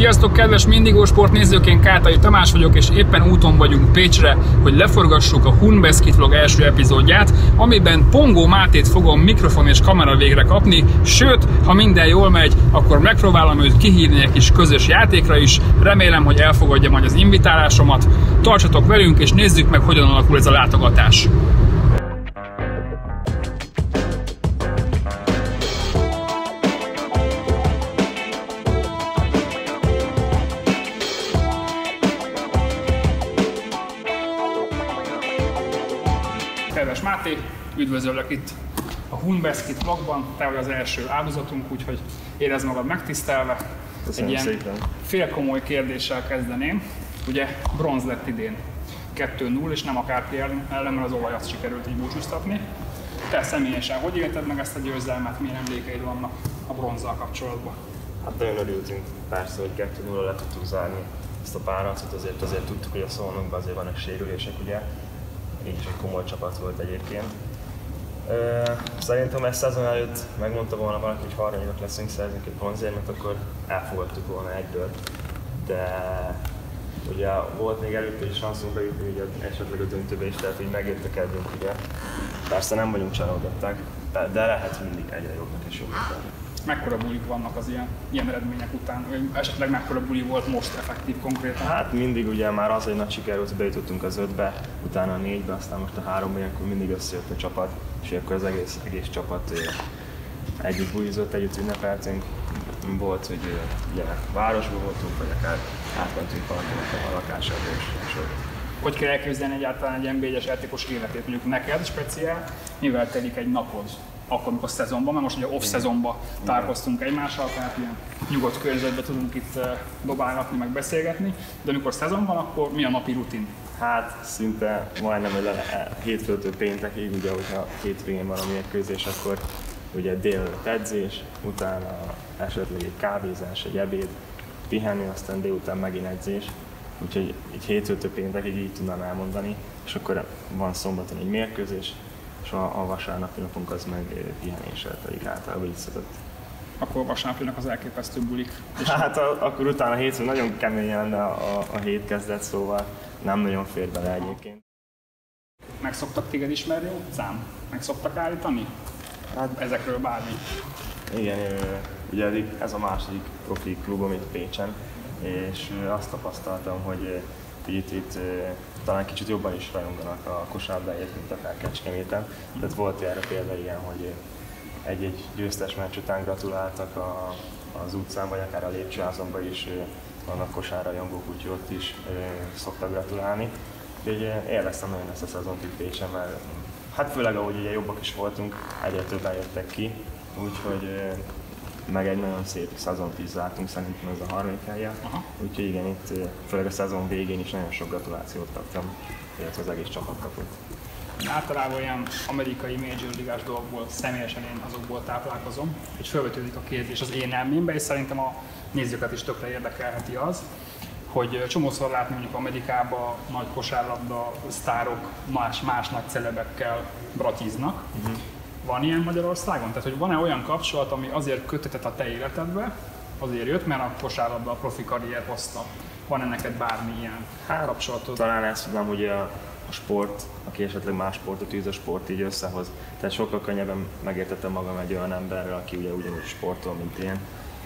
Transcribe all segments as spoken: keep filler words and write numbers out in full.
Sziasztok, kedves Mindigó Sport nézők, én Kátai Tamás vagyok, és éppen úton vagyunk Pécsre, hogy leforgassuk a Hunbeszkit vlog első epizódját, amiben Pongó Mátét fogom mikrofon és kamera végre kapni, sőt, ha minden jól megy, akkor megpróbálom őt kihívni egy kis közös játékra is. Remélem, hogy elfogadja majd az invitálásomat. Tartsatok velünk, és nézzük meg, hogyan alakul ez a látogatás. Kedves Máté, üdvözöllek itt a Hunbeszkit vlogban, te vagy az első áldozatunk, úgyhogy érezd magad megtisztelve. Köszönöm Egy ilyen szépen. félkomoly kérdéssel kezdeném. Ugye bronz lett idén kettő null, és nem akárki ellen, mert az olajat sikerült így búcsúztatni. Te személyesen hogy élted meg ezt a győzelmet, milyen emlékeid vannak a bronzzal kapcsolatban? Hát nagyon örültünk persze, hogy kettő null le tudtuk zárni ezt a párharcot, azért azért tudtuk, hogy a Szolnokban azért vannak sérülések, ugye. Így is egy komoly csapat volt egyébként. Szerintem ezt szezon előtt megmondta volna valaki, hogy harmadikak leszünk, szerzünk egy bronzérmet, akkor elfogadtuk volna egyből. De ugye volt még előtte is sanszunk bejutni, ugye esetleg a döntőbe is, tehát így megért a kedvünk, ugye. Persze nem vagyunk csalódottak, de lehet mindig egyre jobbnak és jobbnak. Mekkora bulik vannak az ilyen, ilyen eredmények után? Vagy esetleg mekkora buli volt most effektív konkrétan? Hát mindig ugye már az egy nagy siker volt, hogy bejutottunk az ötbe, utána a négybe, aztán most a háromba, akkor mindig összejött a csapat, és akkor az egész, egész csapat együtt bulizott, együtt ünnepeltünk. Volt, hogy ugye városban voltunk, vagy akár átmentünk valakinek a lakásába, és ott. Hogy kell elképzelni egyáltalán egy en bé egyes játékos életét? Mondjuk neked speciál, mivel telik egy napod? Akkor, amikor szezonban, mert most ugye off-szezonban találkoztunk egymással, tehát ilyen nyugodt környezetben tudunk itt dobálgatni, meg beszélgetni, de amikor szezon van, akkor mi a napi rutin? Hát szinte majdnem, hogy hétfőtől péntekig, ugye, hogyha hétvégén van a mérkőzés, akkor ugye délelőtt edzés, utána esetleg egy kávézás, egy ebéd, pihenni, aztán délután megint edzés. Úgyhogy így hétfőtől péntekig így tudnám elmondani, és akkor van szombaton egy mérkőzés, és a, a vasárnapi napunk az meg pihenéssel telik általában így szokott. Akkor vasárnapinak az elképesztő bulik. Hát a, akkor utána hétfőn nagyon kemény lenne a, a, a hét kezdet, szóval nem nagyon fér bele egyébként. Meg szoktak téged ismerni utcán? Meg szoktak állítani? Hát ezekről bármi? Igen, ugye ez a második profi klubom itt Pécsen, és azt tapasztaltam, hogy itt, itt talán kicsit jobban is rajonganak a kosárlabdáért, mint akár Kecskeméten. Tehát volt erre példa ilyen, hogy egy-egy győztes meccs után gratuláltak a, az utcán, vagy akár a lépcsőházamban is vannak kosárrajongók, úgyhogy ott is szoktak gratulálni. Úgyhogy élveztem nagyon ezt a szezont itt Pécsen, mert hát főleg ahogy ugye jobbak is voltunk, egyre többen jöttek ki, úgyhogy meg egy nagyon szép szezont is zártunk, szerintem ez a harmadik helye. Úgyhogy igen, itt főleg a szezon végén is nagyon sok gratulációt kaptam, illetve az egész csapat kapott. Általában ilyen amerikai major ligás dolgokból, személyesen én azokból táplálkozom, és felvetődik a kérdés az én elmémbe, és szerintem a nézőket is tökre érdekelheti az, hogy csomószor látni mondjuk Amerikában nagy kosárlabda sztárok más, más nagy celebekkel bratiznak. Uh-huh. Van ilyen Magyarországon? Tehát, hogy van-e olyan kapcsolat, ami azért kötöttet a te életedbe, azért jött, mert a kosárlabda a profi karrier hozta? Van-e neked bármilyen hát, kapcsolatod? Talán ezt tudom, hogy a, a sport, aki esetleg más sportot űz, a sport így összehoz. Tehát sokkal könnyebben megértettem magam egy olyan emberrel, aki ugye ugyanúgy sportol, mint én.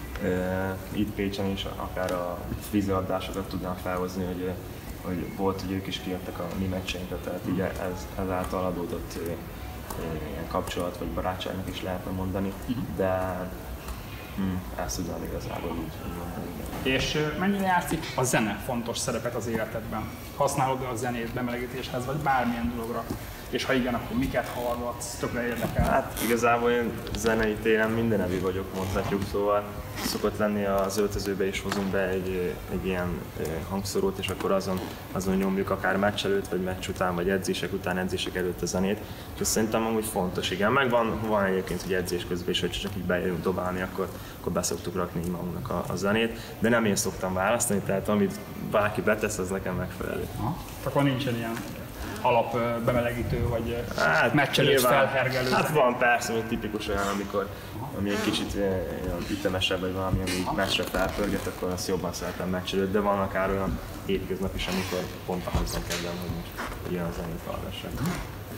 Itt Pécsen is akár a vízilabdásokat tudnám felhozni, hogy, hogy volt, hogy ők is kijöttek a mi meccseinkre, tehát így ez, ezáltal adódott ilyen kapcsolat vagy barátságnak is lehetne mondani, de hm, ezt tudnám igazából így mondani. És mennyire játszik a zene fontos szerepet az életedben? Használod a zenét bemelegítéshez, vagy bármilyen dologra? És ha igen, akkor miket hallgatsz? Tökre érdekel. Hát igazából én zenei téren mindenevű vagyok, mondhatjuk, szóval szokott lenni az öltözőbe is hozunk be egy, egy ilyen hangszorót, és akkor azon, azon nyomjuk akár meccs előtt, vagy meccs után, vagy edzések után, edzések előtt a zenét. És azt szerintem amúgy fontos, igen. Meg van, van egyébként, hogy edzés közben is, hogy csak így bejövünk dobálni, akkor, akkor beszoktuk rakni magunknak a, a zenét. De nem én szoktam választani, tehát amit bárki betesz, az nekem megfelelő. Aha. Akkor nincsen ilyen alap bemelegítő, vagy hát, meccs előtt felhergelő? Hát van persze, hogy tipikus olyan, amikor ami egy kicsit olyan ütemesebb, vagy valami, ami meccsre felpörget, akkor azt jobban szeretem meccs előtt, de van akár olyan hétköznap is, amikor pont ahhoz kedvem, hogy most ilyen a zenét hallgassak.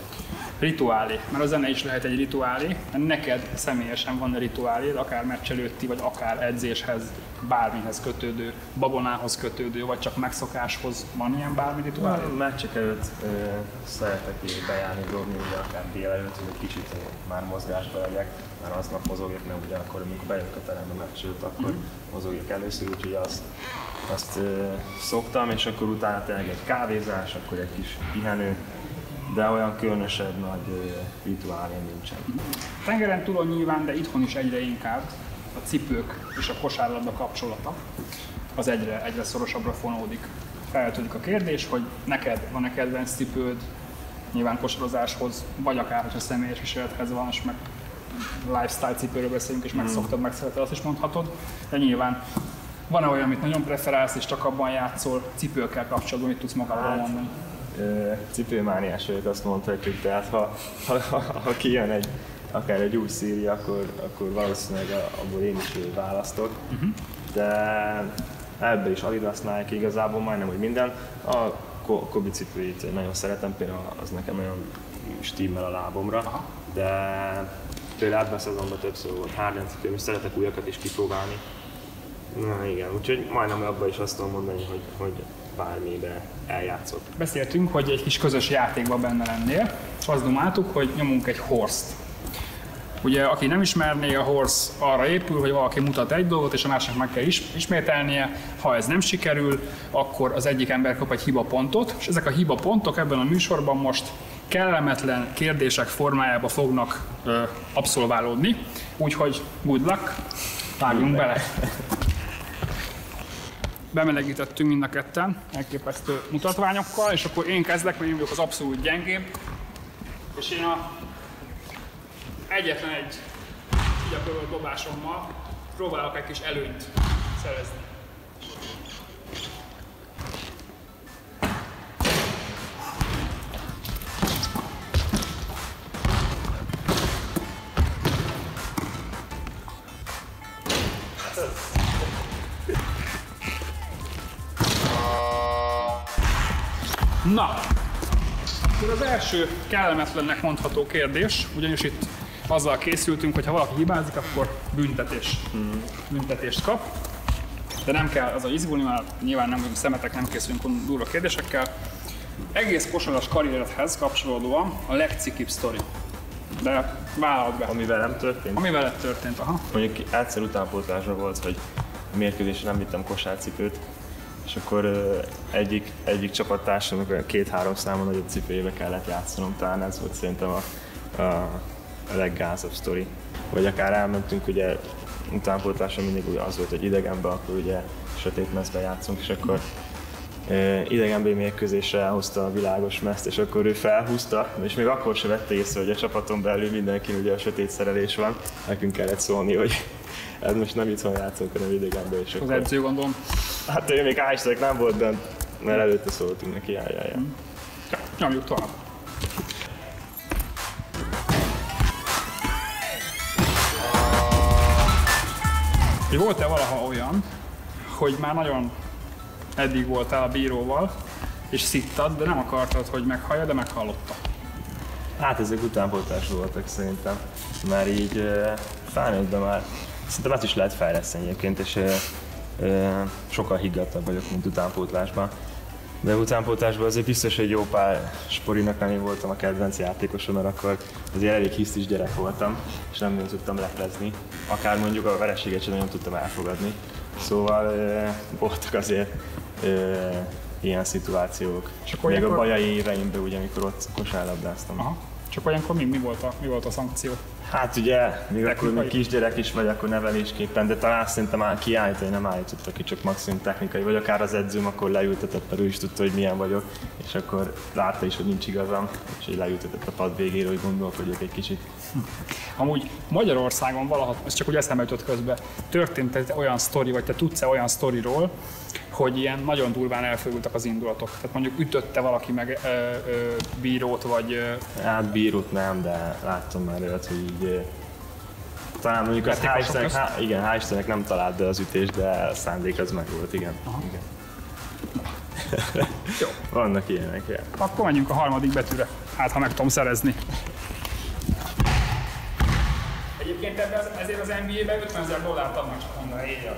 Rituálé, mert a zene is lehet egy rituálé, mert neked személyesen van rituálé, akár meccs előtti, vagy akár edzéshez, bármihez kötődő, babonához kötődő, vagy csak megszokáshoz van ilyen bármi rituálé? A meccsek előtt ö, szeretek így bejárni, dobni, ugye akár délelőtt, hogy egy kicsit már mozgásba legyek, mert aznap mozogjak, nem ugye akkor, amikor bejövök a terembe meccs előtt, akkor mm. mozogjak először, úgyhogy azt, azt ö, szoktam, és akkor utána tényleg egy kávézás, akkor egy kis pihenő, de olyan különösebb nagy rituálé nincsen. Tengeren túlon nyilván, de itthon is egyre inkább a cipők és a kosárlabda kapcsolata az egyre, egyre szorosabbra fonódik. Felvetődik a kérdés, hogy neked van-e kedvenc cipőd, nyilván kosarozáshoz, vagy akár, hogyha személyes kísérlethez van, és meg lifestyle cipőről beszélünk, és megszoktad, megszereted, azt is mondhatod, de nyilván van-e olyan, amit nagyon preferálsz, és csak abban játszol, cipőkkel kapcsolatban, mit tudsz magadról mondani? Cipőmániás vagyok, azt mondhatjuk, tehát ha, ha, ha, ha kijön egy, akár egy új szíria, akkor, akkor valószínűleg abból én is választok, uh-huh. de ebbe is Adidas, Nike igazából majdnem, hogy minden. A Kobe cipőit nagyon szeretem, például az nekem nagyon stimmel a lábomra, aha. de például ebben a szezonban többször volt hárgyancipőm, és szeretek újakat is kipróbálni. Na igen, úgyhogy majdnem abban is azt tudom mondani, hogy, hogy bármibe eljátszott. Beszéltünk, hogy egy kis közös játékban benne lennél, és azt dumáltuk, hogy nyomunk egy horse-t. Ugye, aki nem ismerné, a horse arra épül, hogy valaki mutat egy dolgot, és a másiknak meg kell is, ismételnie. Ha ez nem sikerül, akkor az egyik ember kap egy hibapontot, és ezek a hibapontok ebben a műsorban most kellemetlen kérdések formájába fognak ö, abszolválódni. Úgyhogy good luck, vágjunk bele! Bemelegítettünk mind a ketten elképesztő mutatványokkal, és akkor én kezdek, mert én vagyok az abszolút gyengébb, és én a egyetlen egy gyakorolt dobásommal próbálok egy kis előnyt szerezni. Na, akkor az első kellemetlennek mondható kérdés, ugyanis itt azzal készültünk, hogy ha valaki hibázik, akkor büntetés. Hmm. büntetést kap. De nem kell az a izgulni, mert nyilván nem vagyunk szemetek, nem készülünk durva kérdésekkel. Egész kosaras karrieredhez kapcsolódóan a legcikibb sztori. De vállald be. Ami velem történt? Ami veled történt, aha. Mondjuk egyszer utánpótlásra volt, hogy a mérkőzésre nem vittem kosárcipőt, és akkor egyik, egyik csapattársam, amikor két-három számon nagyobb cipőjébe kellett játszanom, talán ez volt szerintem a, a, a leggázabb sztori. Vagy akár elmentünk, ugye utánpótlásra mindig az volt, hogy idegenben, akkor ugye sötét mezben játszunk, és akkor e, idegenben mérkőzésre elhozta a világos mezt, és akkor ő felhúzta, és még akkor se vette észre, hogy a csapaton belül mindenkin ugye a sötét szerelés van, nekünk kellett szólni, hogy ez most nem itthon játszunk, hanem idegenben. És az akkor... edző gondolom. Hát ő még Ájstek nem volt bent, mert előtte szóltunk neki, jaj, jaj, jaj. Ja, nyomjuk tovább. Volt-e valaha olyan, hogy már nagyon eddig voltál a bíróval, és szittad, de nem akartad, hogy meghallja, de meghallotta? Hát ezek utánpótlások voltak szerintem, mert így felnőttben már szerintem ezt is lehet fejleszteni egyébként, és e, e, sokkal higgadtabb vagyok, mint utánpótlásban. De utánpótlásban azért biztos, hogy jó pár Sporinak nem én voltam a kedvenc játékosom, mert akkor azért elég hisztis gyerek voltam, és nem nagyon tudtam leplezni. Akár mondjuk a vereséget sem nagyon tudtam elfogadni. Szóval e, voltak azért e, ilyen szituációk. Még ilyenkor... a bajai éveimben, ugye, amikor ott kosárlabdáztam. Aha. Csak olyankor mi, mi, volt a, mi volt a szankció? Hát ugye, még akkor még kisgyerek is vagy, akkor nevelésképpen, de talán szerintem kiállítani nem állítottak ki, csak maximum technikai, vagy akár az edzőm akkor leültetett, mert ő is tudta, hogy milyen vagyok, és akkor látta is, hogy nincs igazam, és így leültetett a pad végére, hogy gondolkodjak egy kicsit. Amúgy Magyarországon valaha, ez csak úgy eszembe jutott közben, történt egy olyan sztori, vagy te tudsz-e olyan sztoriról, hogy ilyen nagyon durván elfogultak az indulatok. Tehát mondjuk ütötte valaki meg ö, ö, bírót, vagy... Ö... Hát bírót nem, de láttam már olyat, hogy így... Talán mondjuk az hál' Istennek, há, igen, hál' Istennek nem talált be az ütés, de a szándék az meg volt, igen. igen. Jó. Vannak ilyenek, ja. Akkor menjünk a harmadik betűre. Hát, ha meg tudom szerezni. Egyébként ebben az, ezért az en bé á-ben ötvenezer dollárt adnak, csak mondani, így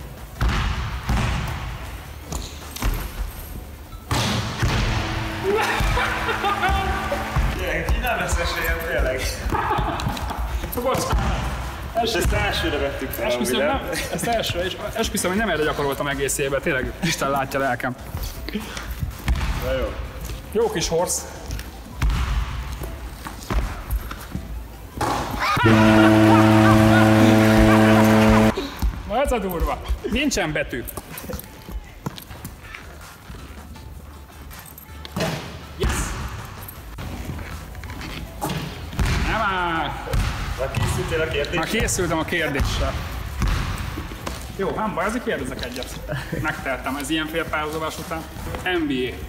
Gyerek, így nem lesz esélyen, tényleg. Bocsánat. És ezt elsőre vettük fel, esküszöm, nem, ezt elsőre, és esküszöm, hogy nem erre gyakoroltam egész évben, tényleg Isten látja lelkem. Na jó. Jó kis horsz. Na ez a durva. Nincsen betű. Yes! Nem áll! Már készültél a kérdésre? Már készültem a kérdéssel. Jó, nem baj, azért kérdezek egyet. Megteltem, ez ilyen félpályázolás után. en bé á.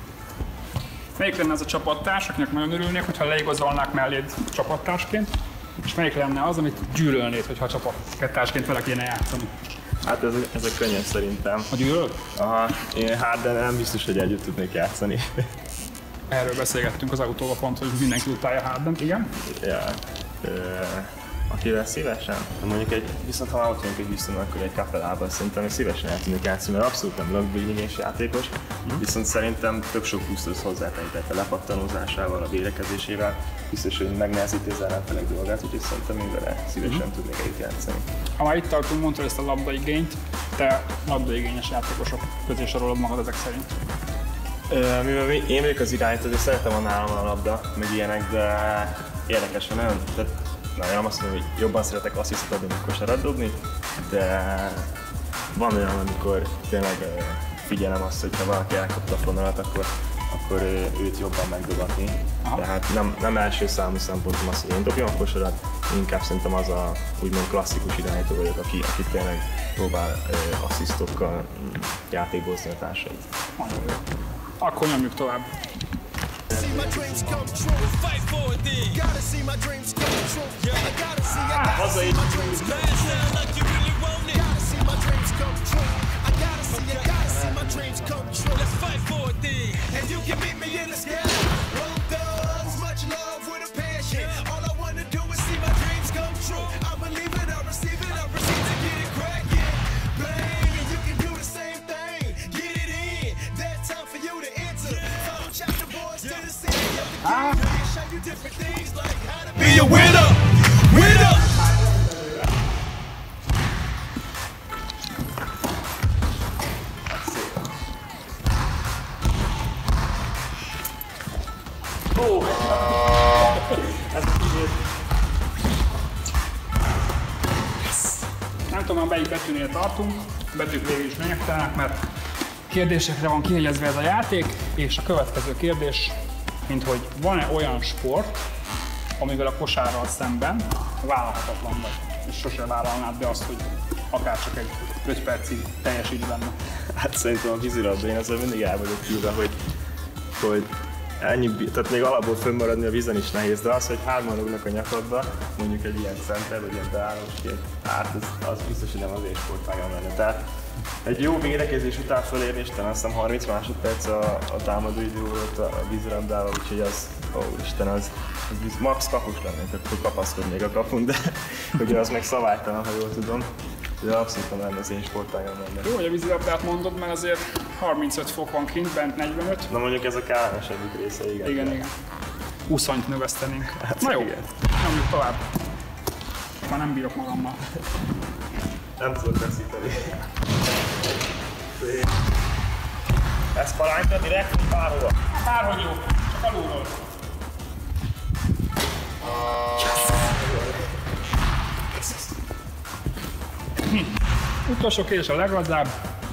Melyik lenne az a csapattárs, akinek nagyon örülnék, hogyha leigazolnák melléd csapattársként? És melyik lenne az, amit gyűlölnéd, hogyha csapattársként vele kéne játszani? Hát ez, ez a könnyen szerintem. A gyűlöl? Aha, én Harden nem biztos, hogy együtt tudnék játszani. Erről beszélgettünk az autóval pont, hogy mindenki utálja Hardent, igen? Ja. Ö, akivel szívesen? Mondjuk egy, viszont ha már ott vagyunk egy Houston, akkor egy Capellával szerintem én szívesen el tudnék játszani, mert abszolút nem lögbényes játékos, mm. viszont szerintem tök sok plusz hozzátenített a lepattanózásával, a védekezésével, biztos, hogy megnehezíti az ellenfelek dolgát, úgyhogy szerintem én vele szívesen mm. tudnék együtt játszani. Ha már itt tartunk, mondtad ezt a labdaigényt, te labdaigényes játékosok közé sorolod magad ezek szerint. Ö, mivel én vagyok az irányító, és szeretem a nálam a labda, meg ilyenek, de érdekes, hogy nagyon, tehát, na, nem azt mondom, hogy jobban szeretek asszisztot adni, mint kosarat dobni, de van olyan, amikor tényleg figyelem azt, hogy ha valaki elkapta a fonalat, akkor, akkor őt jobban megdobatni. Tehát nem, nem első számú szempontom az, hogy én dobjam a kosarat, inkább szerintem az a úgymond klasszikus irányító vagyok, aki, aki tényleg próbál asszisztokkal játékbozni a társait. Akkor nyomjuk tovább. See my dreams come true. Fight for it, then. Gotta see my dreams come true. Yeah, I gotta see, I gotta see my dreams come true. Like you really want it. Gotta see my dreams come true. I gotta see, I gotta see my dreams come true. Let's fight for it, then. And you can meet me in the sky. Roll thugs, much love with a passion. All I wanna do is see my dreams come true. I believe it, I receive it, I proceed to get it cracking. Bang, and you can do the same thing. Get it in. That time for you to enter. Follow chapter boys to the city of the king. Show you different things like how to be a winner. Winner. Nem tudom, már melyik betűnél tartunk, a betűk végül is lényegtelenek, mert kérdésekre van kihegyezve ez a játék, és a következő kérdés, mint hogy van-e olyan sport, amivel a kosárral szemben vállalhatatlan vagy, és sose vállalnád be azt, hogy akár csak egy öt percig teljesíts benne. Hát szerintem a vízilabda, én ezzel mindig el vagyok küldve, hogy, hogy ennyi, tehát még alapból fönnmaradni a vízen is nehéz, de az, hogy hárman rúgnak a nyakadba, mondjuk egy ilyen center, vagy ilyen beállósként, hát az, az biztos, hogy nem az én sportágam lenne. Tehát egy jó védekezés után fölérni, és talán azt hiszem harminc másodperc a, a támadó idő volt a vízilabdával, úgyhogy az, ó Isten, az, az max kapus lennék, akkor kapaszkodnék a kapun, de ugye az meg szabálytalan, ha jól tudom. De abszolút nem lenne az én sportágam lenne. Jó, hogy a vízilabdát mondod, mert azért harmincöt fok van kint, bent negyvenöt. Na mondjuk ez a kellemesebbik része, igen. Igen, igen. húszonyt növesztenénk. Hát, na jó, igen. nyomjuk tovább. Már nem bírok magammal. Nem tudok veszíteni. Ez palányta direkt bárhova? Bárhogy jó, csak alulról. Hm. Utolsó kérdés a leglazább,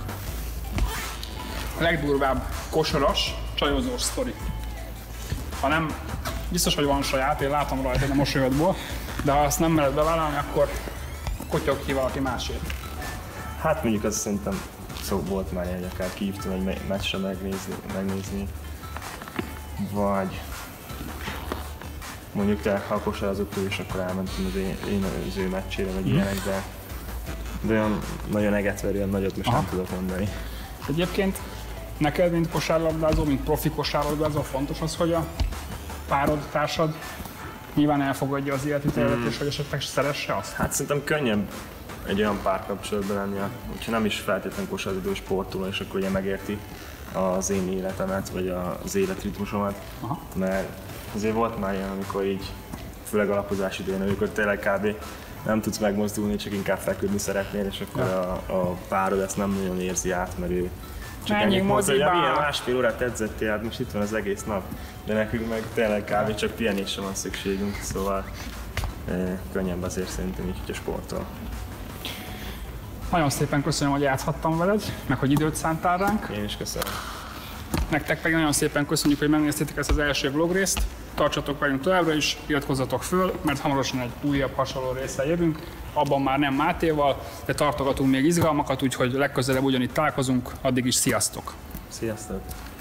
a legdurvább kosaras, csajozós sztori. Ha nem, biztos, hogy van saját, én látom rajta a mosolyodból, de ha azt nem mered bevállalni, akkor kotyog ki valaki másért. Hát mondjuk az szerintem szó volt már, hogy akár kihívtam egy meccsre megnézni, megnézni, vagy mondjuk te, ha kosarázok ő, és akkor elmentem az én, én az ő meccsére, vagy mm. ilyenek, de, de olyan nagyon egetverően nagyot most Aha. nem tudok mondani. Egyébként neked, mint kosárlabdázó, mint profi kosárlabdázó fontos az, hogy a párod, társad nyilván elfogadja az életviteledet, mm. és hogy esetleg szeresse azt? Hát szerintem könnyebb egy olyan párkapcsolatban lenni, hogyha nem is feltétlenül kosárlabdázó sportoló, és akkor ugye megérti az én életemet, vagy az életritmusomat, Aha. mert azért volt már ilyen, amikor így, főleg alapozás idején, amikor tényleg kb. Nem tudsz megmozdulni, csak inkább feküdni szeretnél, és akkor ja. a, a párod ezt nem nagyon érzi át, mert ő csak ennyit mondta, hogy milyen másfél órát edzettél, hát most itt van az egész nap, de nekünk meg tényleg kb. Csak pihenésre van szükségünk, szóval e, könnyebb azért szerintem így, hogy a sporttól. Nagyon szépen köszönöm, hogy játszhattam veled, meg hogy időt szántál ránk. Én is köszönöm. Nektek pedig nagyon szépen köszönjük, hogy megnéztétek ezt az első vlogrészt. Tartsatok velünk továbbra is, iratkozzatok föl, mert hamarosan egy újabb hasonló résszel jövünk. Abban már nem Mátéval, de tartogatunk még izgalmakat, úgyhogy legközelebb ugyanitt találkozunk. Addig is sziasztok! Sziasztok!